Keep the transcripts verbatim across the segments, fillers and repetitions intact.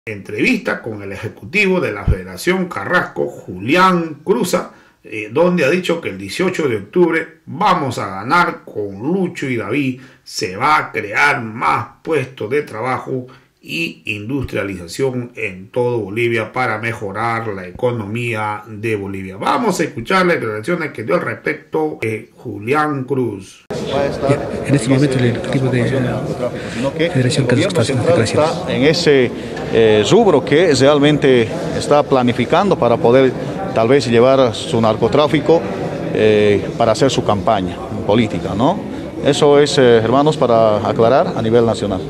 entrevista con el ejecutivo de la Federación Carrasco, Julián Cruza, eh, donde ha dicho que el dieciocho de octubre vamos a ganar con Lucho y David, se va a crear más puestos de trabajo y industrialización en todo Bolivia para mejorar la economía de Bolivia. Vamos a escuchar las declaraciones que dio al respecto eh, Julián Cruz. En este momento el ejecutivo de la Federación Carrasco está en ese eh, rubro que realmente está planificando para poder tal vez llevar su narcotráfico eh, para hacer su campaña política, ¿no? Eso es, eh, hermanos, para aclarar a nivel nacional.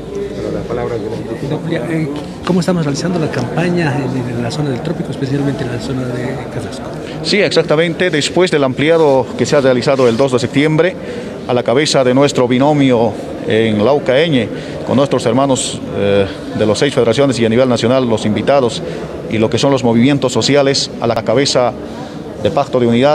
¿Cómo estamos realizando la campaña en la zona del trópico, especialmente en la zona de Carrasco? Sí, exactamente. Después del ampliado que se ha realizado el dos de septiembre, a la cabeza de nuestro binomio en Laucaeñe, con nuestros hermanos eh, de las seis federaciones y a nivel nacional, los invitados y lo que son los movimientos sociales, a la cabeza de Pacto de Unidad,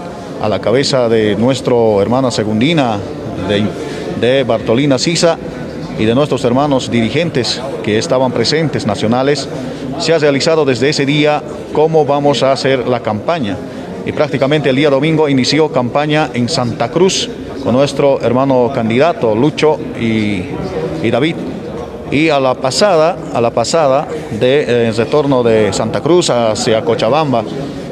a la cabeza de nuestro hermana Segundina, de, de Bartolina Sisa, y de nuestros hermanos dirigentes que estaban presentes, nacionales, se ha realizado desde ese día cómo vamos a hacer la campaña. Y prácticamente el día domingo inició campaña en Santa Cruz con nuestro hermano candidato Lucho y, y David. Y a la pasada, a la pasada de eh, retorno de Santa Cruz hacia Cochabamba,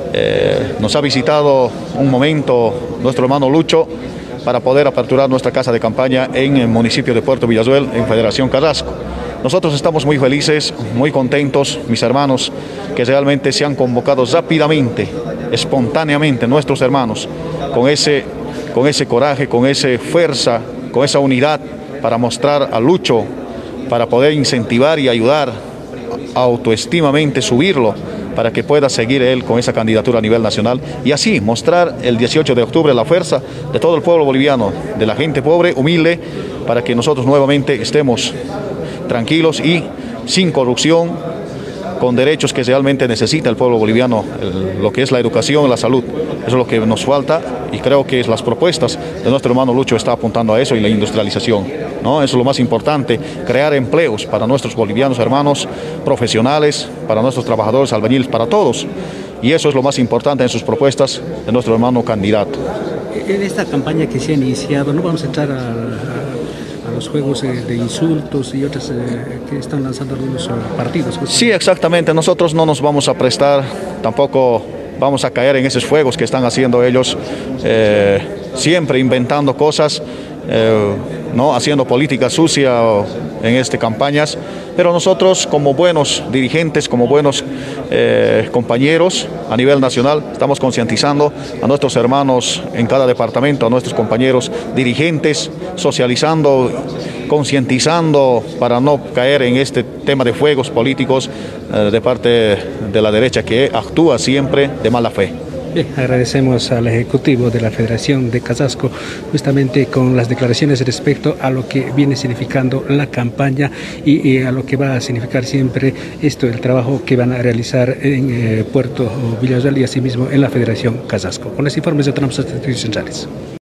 eh, nos ha visitado un momento nuestro hermano Lucho para poder aperturar nuestra casa de campaña en el municipio de Puerto Villazuel, en Federación Carrasco. Nosotros estamos muy felices, muy contentos, mis hermanos, que realmente se han convocado rápidamente, espontáneamente, nuestros hermanos, con ese, con ese coraje, con esa fuerza, con esa unidad para mostrar a Lucho, para poder incentivar y ayudar, autoestimamente subirlo, para que pueda seguir él con esa candidatura a nivel nacional y así mostrar el dieciocho de octubre la fuerza de todo el pueblo boliviano, de la gente pobre, humilde, para que nosotros nuevamente estemos tranquilos y sin corrupción, con derechos que realmente necesita el pueblo boliviano, el, lo que es la educación, la salud. Eso es lo que nos falta y creo que las propuestas de nuestro hermano Lucho está apuntando a eso y la industrialización, ¿no? Eso es lo más importante, crear empleos para nuestros bolivianos hermanos, profesionales, para nuestros trabajadores, albañiles, para todos. Y eso es lo más importante en sus propuestas de nuestro hermano candidato. En esta campaña que se ha iniciado, no vamos a entrar a... a... los juegos eh, de insultos y otras eh, que están lanzando algunos eh, partidos. Sí, exactamente. Nosotros no nos vamos a prestar, tampoco vamos a caer en esos juegos que están haciendo ellos, eh, siempre inventando cosas, eh, no haciendo política sucia en estas campañas. Pero nosotros, como buenos dirigentes, como buenos eh, compañeros a nivel nacional, estamos concientizando a nuestros hermanos en cada departamento, a nuestros compañeros dirigentes, socializando, concientizando para no caer en este tema de fuegos políticos eh, de parte de la derecha que actúa siempre de mala fe. Bien, agradecemos al Ejecutivo de la Federación de Carrasco justamente con las declaraciones respecto a lo que viene significando la campaña y, y a lo que va a significar siempre esto, el trabajo que van a realizar en eh, Puerto Villazuel y asimismo en la Federación Carrasco. Con este informe de Tramos Centrales.